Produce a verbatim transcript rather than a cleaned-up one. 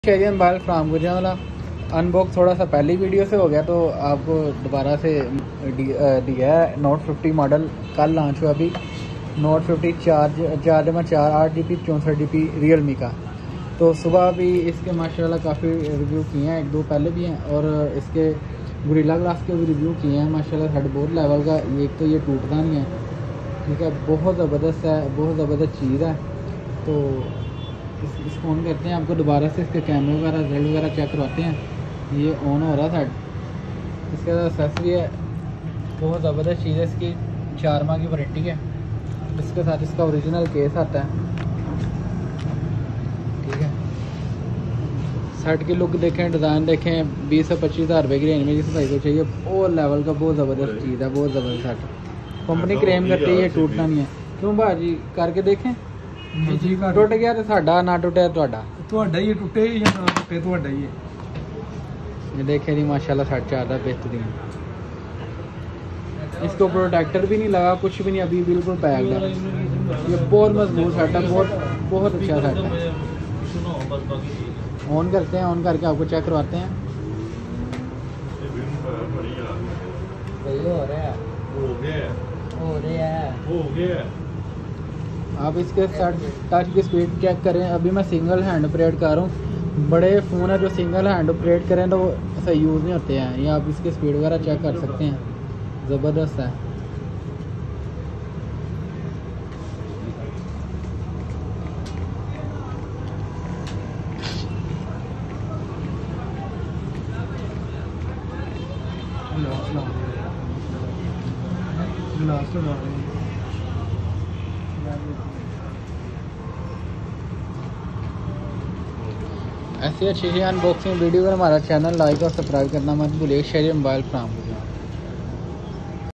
शेरियन बाल from Gujranwala unbox थोड़ा सा पहली वीडियो से हो गया तो आपको दोबारा से दिया है। नोट फिफ्टी मॉडल कल लॉन्च हुआ। अभी नोट फिफ्टी चार चार जमा चार आठ जी बी चौंसठ जी बी रियल मी का। तो सुबह भी इसके माशाल्लाह काफ़ी रिव्यू किए हैं, एक दो पहले भी हैं और इसके गोरिल्ला ग्लास के भी रिव्यू किए हैं। माशाल्लाह हेडबोर्ड लेवल का ये तो ये टूटता नहीं है, ठीक है, बहुत ज़बरदस्त है, बहुत ज़बरदस्त चीज़ है। तो इस, इसको ऑन करते हैं, आपको दोबारा से इसके कैमरे वगैरह रिजल्ट वगैरह चेक करवाते हैं। ये ऑन हो रहा था। इसके साथ एक्सेसरी है, बहुत ज़बरदस्त चीज़ है। इसकी चार माह की वारंटी है। इसके साथ इसका ओरिजिनल केस आता है, ठीक है। सेट की लुक देखें, डिज़ाइन देखें, बीस से पच्चीस हज़ार रुपये की रेंज में जिस भाई को चाहिए वो लेवल का बहुत ज़बरदस्त चीज़ है, बहुत ज़बरदस्त सेट। कंपनी क्लेम करती है ये टूटना नहीं है। क्यों भाजी करके देखें, टुट गया तो साडा ना टुटे तुहाडा ही टुटे या ना टुटे तुहाडा ही है। ये देखे जी माशाल्लाह सेट चार रहा बेहतरीन। इसको प्रोटेक्टर भी नहीं लगा, कुछ भी नहीं, अभी बिल्कुल पैक्ड है। ये बहुत मजबूत सेट है, बहुत बहुत अच्छा सेट है। ऑन करते हैं, ऑन करके आपको चेक करवाते हैं। हो रहा है, हो रहा है, हो गया। आप इसके साथ टच की स्पीड चेक करें। अभी मैं सिंगल हैंड ऑपरेट कर रहा हूँ। बड़े फ़ोन है जो सिंगल हैंड ऑपरेट करें तो वो सही यूज़ नहीं होते हैं। ये आप इसकी स्पीड वगैरह चेक कर सकते हैं, ज़बरदस्त है। ऐसी अच्छी अच्छी अनबॉक्सिंग वीडियो पर हमारा चैनल लाइक और सब्सक्राइब करना मत भूलिए। Sherian mobile from